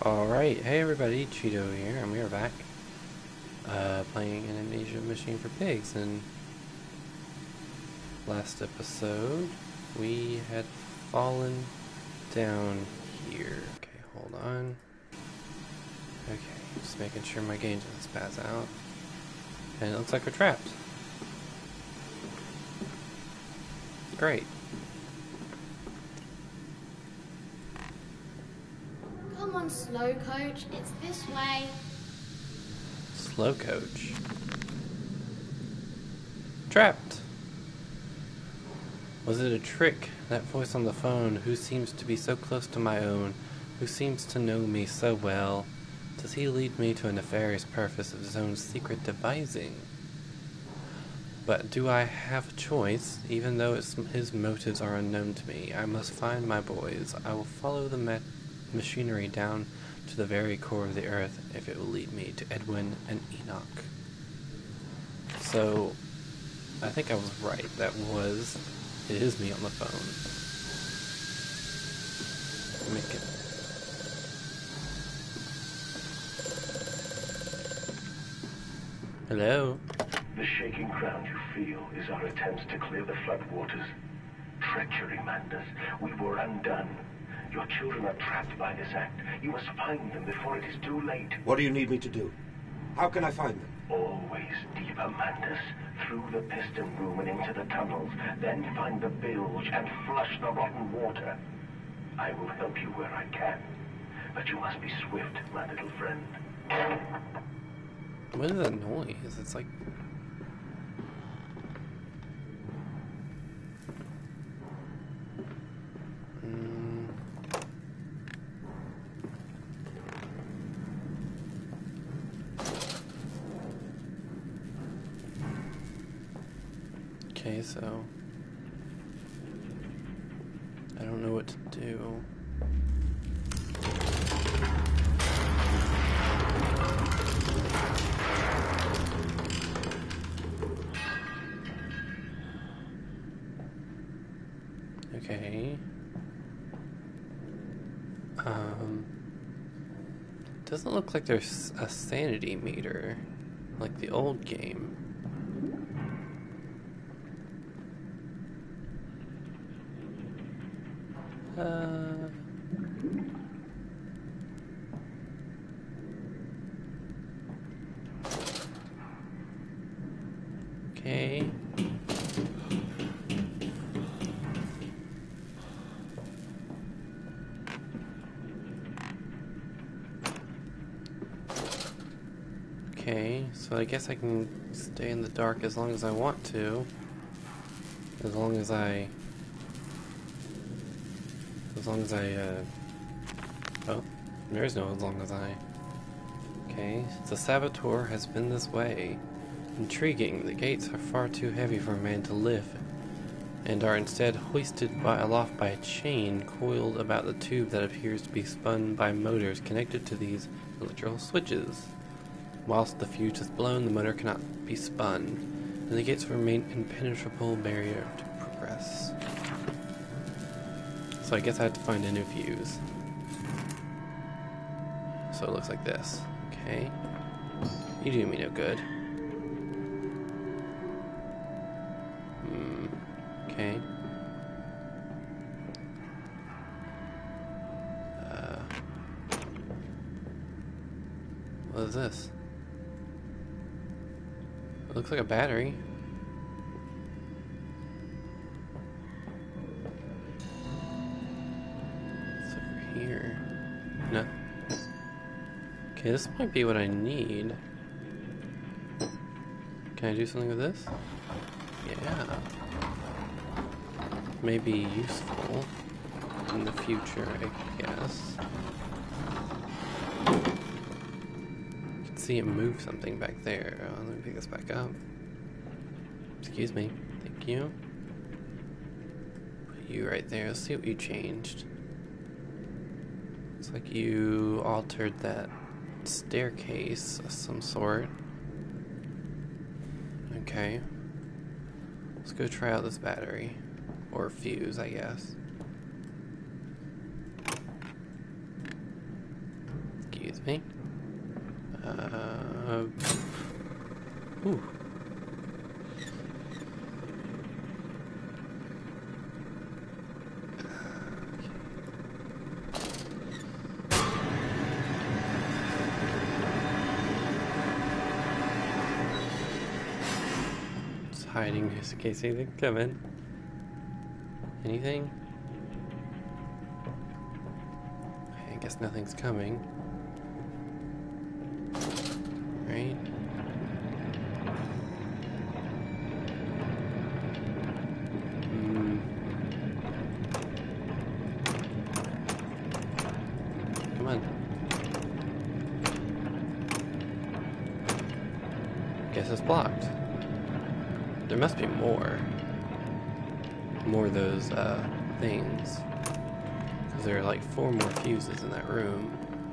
Alright, hey everybody, Cheeto here, and we are back playing an Amnesia Machine for Pigs. And last episode we had fallen down here. Okay, hold on. Okay, just making sure my game doesn't spaz out. And it looks like we're trapped. Great. Come on, slow coach. It's this way. Slow coach. Trapped. Was it a trick? That voice on the phone, who seems to be so close to my own, who seems to know me so well, does he lead me to a nefarious purpose of his own secret devising? But do I have a choice? Even though his motives are unknown to me, I must find my boys. I will follow the machinery down to the very core of the earth if it will lead me to Edwin and Enoch. So, I think I was right. It is me on the phone. Make it. Hello? The shaking ground you feel is our attempt to clear the floodwaters. Treachery, Mandus. We were undone. Your children are trapped by this act. You must find them before it is too late. What do you need me to do? How can I find them? Always deeper, Mandus. Through the piston room and into the tunnels. Then find the bilge and flush the rotten water. I will help you where I can. But you must be swift, my little friend. What is that noise? It's like... Okay, so... I don't know what to do. Okay. Doesn't look like there's a sanity meter like the old game. Okay. Okay, so I guess I can stay in the dark as long as I want to. As long as I, oh, there's no as long as I. Okay, the saboteur has been this way. Intriguing, the gates are far too heavy for a man to lift, and are instead hoisted aloft by a chain coiled about the tube that appears to be spun by motors connected to these electrical switches. Whilst the fuse is blown, the motor cannot be spun, and the gates remain impenetrable barrier to progress. So I guess I have to find a new fuse. So it looks like this. Okay. You do me no good. Okay. What is this? It looks like a battery. It's over here. No. Okay, this might be what I need. Can I do something with this? Yeah. May be useful in the future, I guess. See it move something back there. Let me pick this back up. Excuse me. Thank you. Put you right there. Let's see what you changed. Looks like you altered that staircase of some sort. Okay. Let's go try out this battery. Or fuse, I guess. with me. Ooh. Just hiding just in case anything come in. Anything? I guess nothing's coming. Right? Come on. Guess it's blocked. There must be more. More of those things. Because there are like 4 more fuses in that room.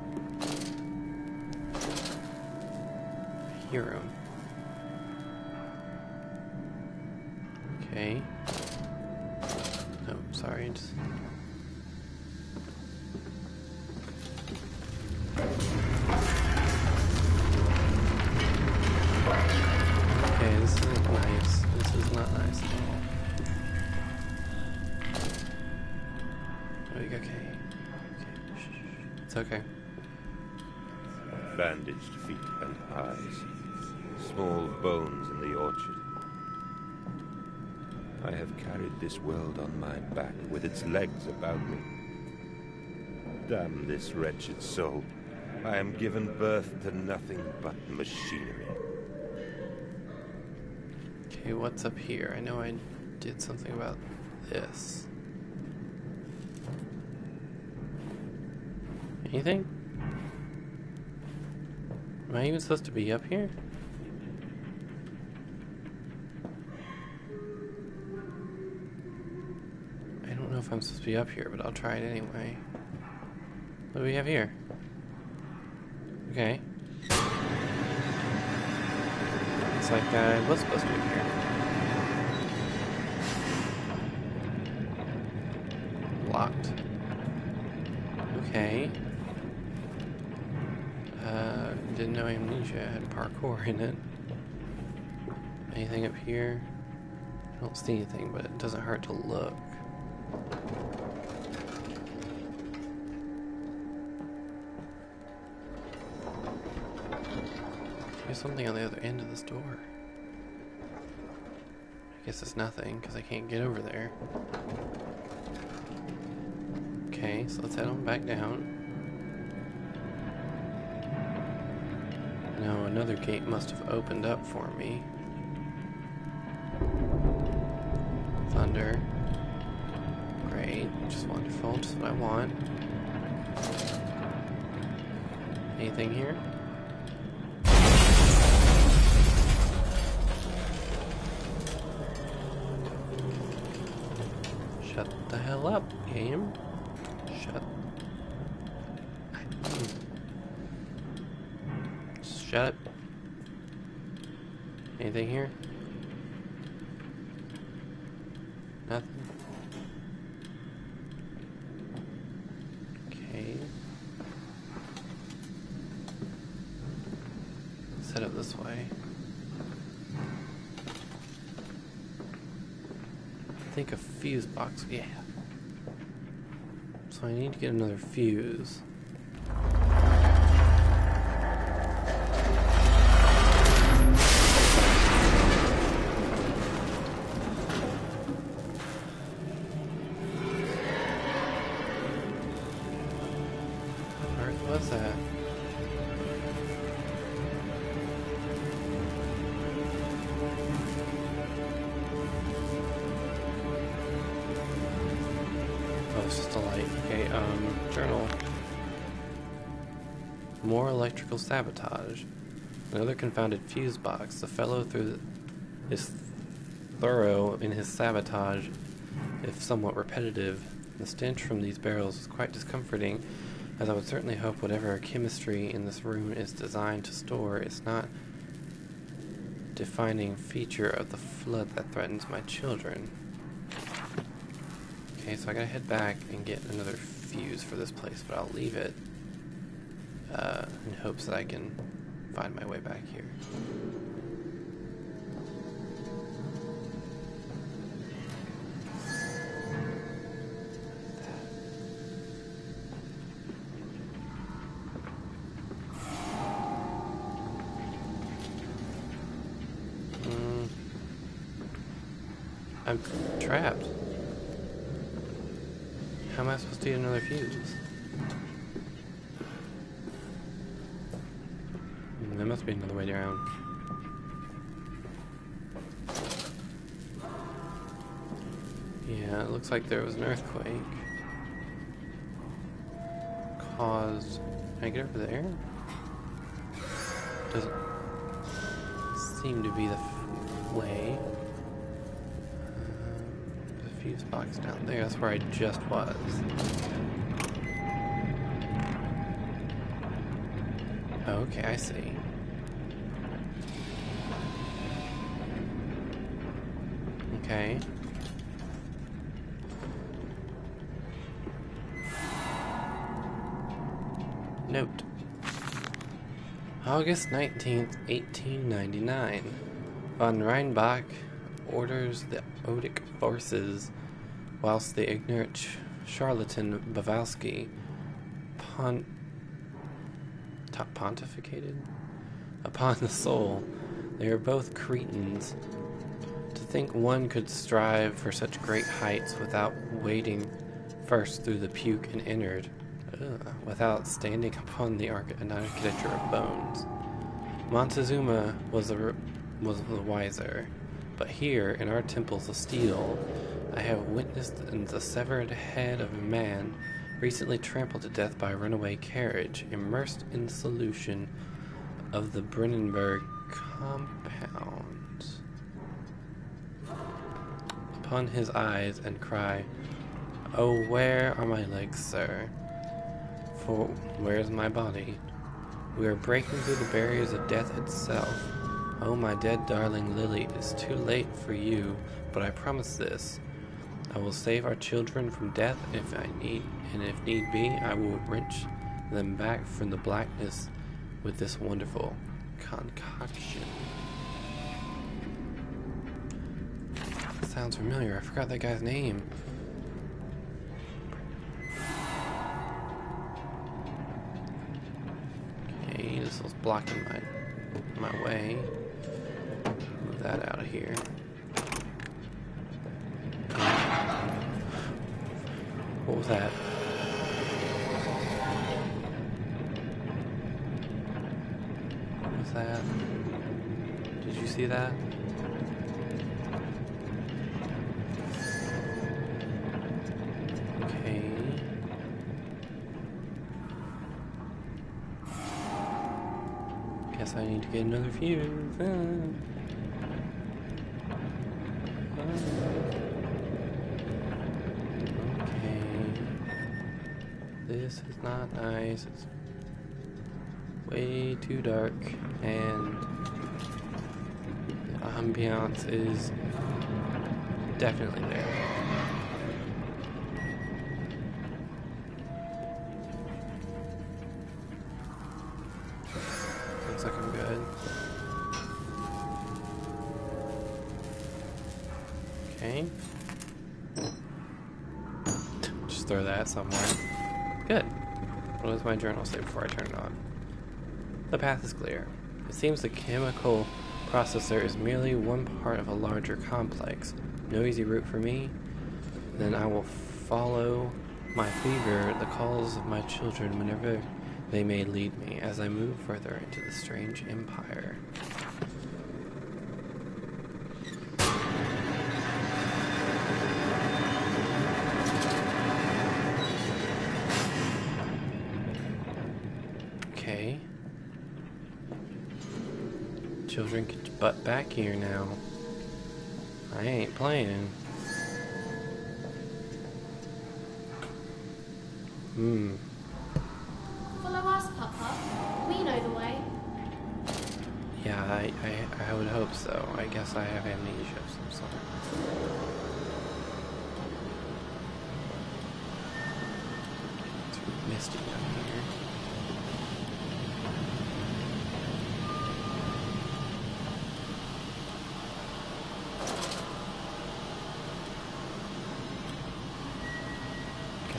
I hear them. Okay. Oh, sorry. Just... Okay, this isn't nice. This is not nice at all. Okay. It's okay. Bandaged feet and eyes. Small bones in the orchard. I have carried this world on my back with its legs about me. Damn this wretched soul. I am given birth to nothing but machinery. Okay, what's up here? I know I did something about this. Anything? Am I even supposed to be up here? I don't know if I'm supposed to be up here, but I'll try it anyway. What do we have here? Okay. Looks like I was supposed to be here. Locked. Okay. Didn't know Amnesia had parkour in it. Anything up here? I don't see anything, but it doesn't hurt to look. There's something on the other end of this door. I guess it's nothing, because I can't get over there. Okay, so let's head on back down. Now another gate must have opened up for me. Thunder. Great, just wonderful, just what I want. Anything here? Shut the hell up, game. Shut. Shut it. Anything here? Nothing. Okay. Set up this way. I think a fuse box. Yeah. So I need to get another fuse. What's that? Oh, it's just a light. Okay, journal. More electrical sabotage. Another confounded fuse box. The fellow is thorough in his sabotage, if somewhat repetitive. The stench from these barrels is quite discomforting, as I would certainly hope whatever chemistry in this room is designed to store is not defining feature of the flood that threatens my children. Okay, so I gotta head back and get another fuse for this place, but I'll leave it in hopes that I can find my way back here. I'm trapped. How am I supposed to get another fuse? There must be another way down. Yeah, it looks like there was an earthquake. Caused... Can I get over there? Doesn't seem to be the way. There's a fuse box down there. That's where I just was. Okay, I see. Okay. Note. August 19th, 1899. Von Reinbach orders the Odic forces, whilst the ignorant charlatan Bawowski pontificated upon the soul. They are both cretins. To think one could strive for such great heights without wading first through the puke and innard, without standing upon the architecture of bones. Montezuma was the wiser, but here, in our temples of steel, I have witnessed the severed head of a man recently trampled to death by a runaway carriage, immersed in solution of the Brennenburg compound. Upon his eyes and cry, "Oh, where are my legs, sir? For where is my body? We are breaking through the barriers of death itself. Oh, my dead darling Lily, it is too late for you, but I promise this. I will save our children from death if need be, I will wrench them back from the blackness with this wonderful concoction." That sounds familiar. I forgot that guy's name. Okay, this was blocking my way. Move that out of here. What was that? What was that? Did you see that? Okay. Guess I need to get another fuse. This is not nice. It's way too dark, and the ambiance is definitely there. Looks like I'm good. Okay. Just throw that somewhere. Good. What does my journal say before I turn it on? The path is clear. It seems the chemical processor is merely one part of a larger complex. No easy route for me. Then I will follow my fever, the calls of my children whenever they may lead me, as I move further into the strange empire. Okay. Children get butt back here now. I ain't playing. Follow us, Papa. We know the way. Yeah, I would hope so. I guess I have amnesia of some sort. It's misty down here.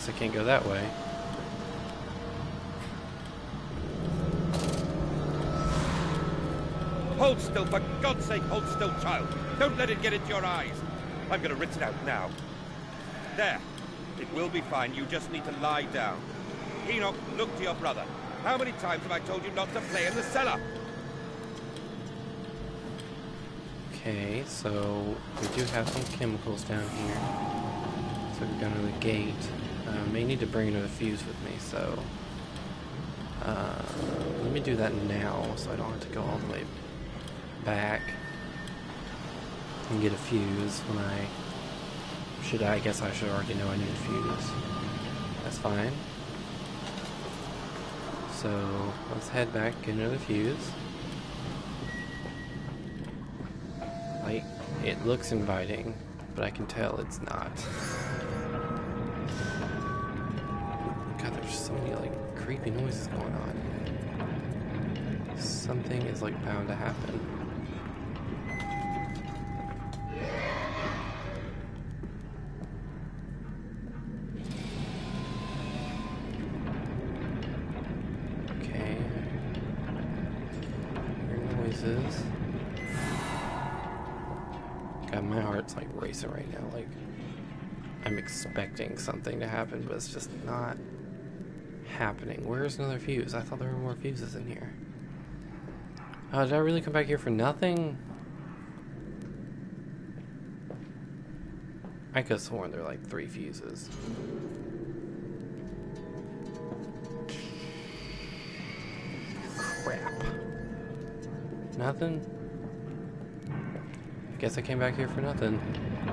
I can't go that way. Hold still, for God's sake, hold still, child. Don't let it get into your eyes. I'm gonna rinse it out now. There. It will be fine. You just need to lie down. Enoch, look to your brother. How many times have I told you not to play in the cellar? Okay, so we do have some chemicals down here. So we're going to the gate. May need to bring another fuse with me, so let me do that now so I don't have to go all the way back and get a fuse when I guess I should already know I need a fuse. That's fine. So let's head back, get another fuse. Like, it looks inviting, but I can tell it's not. God, there's so many like creepy noises going on. Something is like bound to happen. Okay. Hear noises. God, my heart's like racing right now. Like, I'm expecting something to happen, but it's just not happening. Where's another fuse? I thought there were more fuses in here. Did I really come back here for nothing? I could have sworn there were like 3 fuses. Crap. Nothing? Guess I came back here for nothing.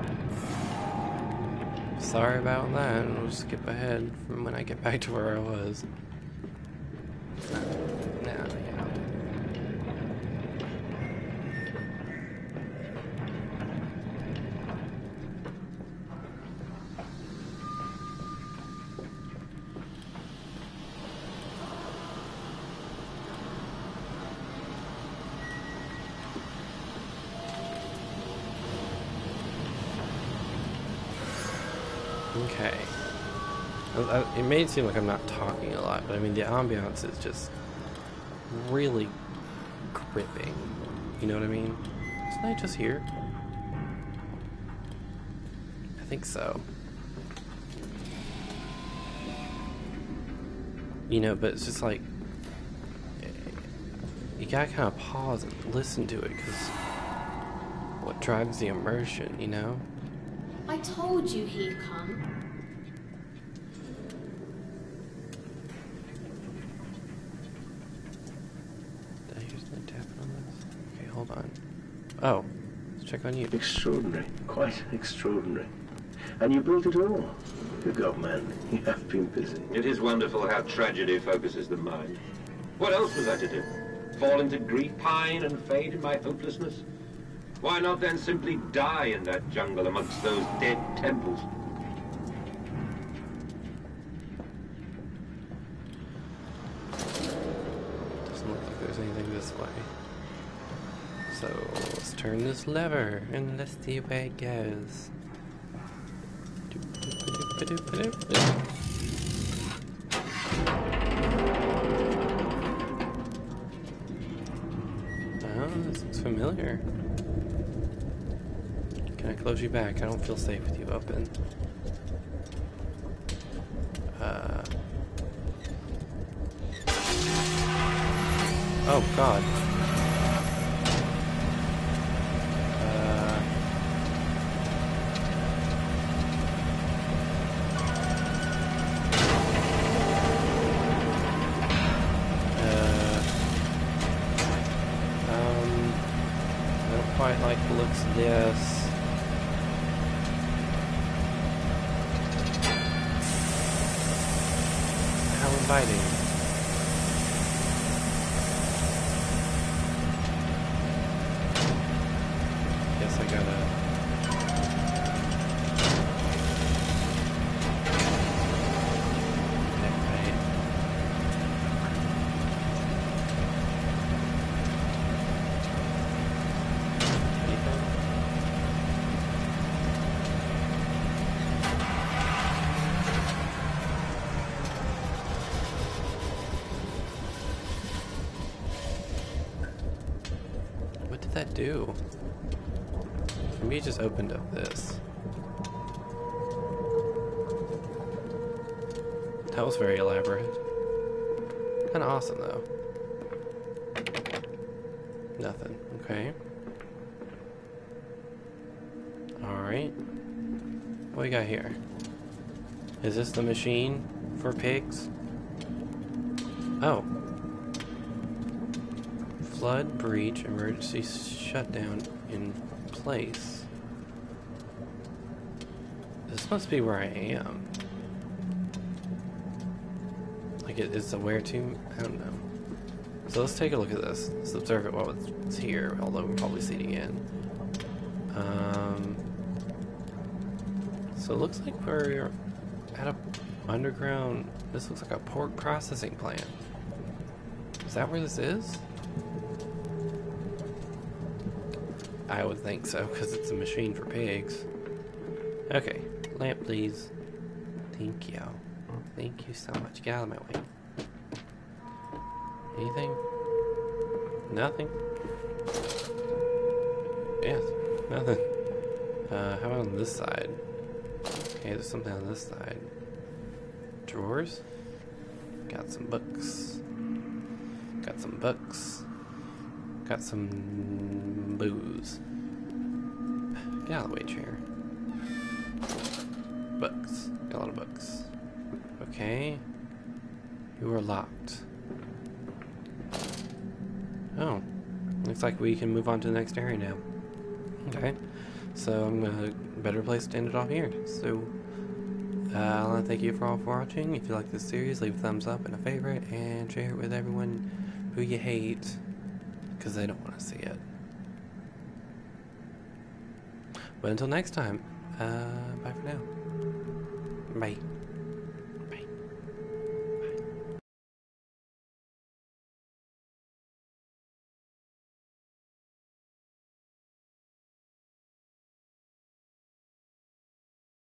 Sorry about that. We'll just skip ahead from when I get back to where I was. Nah, yeah. Okay. It may seem like I'm not talking a lot, but I mean the ambiance is just really gripping. You know what I mean? Isn't I just here? I think so. You know, but it's just like you gotta kind of pause and listen to it, because what drives the immersion, you know? I told you he'd come. Did I use the tap on this? Okay, hold on. Oh, let's check on you. Extraordinary. Quite extraordinary. And you built it all. Good God, man. You have been busy. It is wonderful how tragedy focuses the mind. What else was I to do? Fall into grief, pine and fade in my hopelessness? Why not then simply die in that jungle amongst those dead temples? Doesn't look like there's anything this way. So let's turn this lever and let's see where it goes. Oh, this looks familiar. Can I close you back? I don't feel safe with you open. Oh God. I don't quite like the looks of this. How inviting. Guess I gotta... Right. Anything? did that do? Maybe it just opened up this. That was very elaborate. Kinda awesome though. Nothing. Okay. Alright. What we got here? Is this the machine for pigs? Oh. Flood breach emergency shutdown in place. This must be where I am. Like it is the where to? I don't know. So let's take a look at this. Let's observe it while it's here, although we'll probably see it again. So it looks like we're at a underground. This looks like a pork processing plant. Is that where this is? I would think so, because it's a machine for pigs. Okay, lamp please. Thank you. Thank you so much. Get out of my way. Anything? Nothing? Yes, nothing. How about on this side? Okay, there's something on this side. Drawers? Got some books. Got some books. Got some booze. Get out of the way, chair. Books. Got a lot of books. Okay. You are locked. Oh. Looks like we can move on to the next area now. Okay. So I'm gonna better place to end it off here. So I want to thank you for watching. If you like this series, leave a thumbs up and a favorite, and share it with everyone who you hate, because they don't want to see it. But until next time, bye for now. Bye.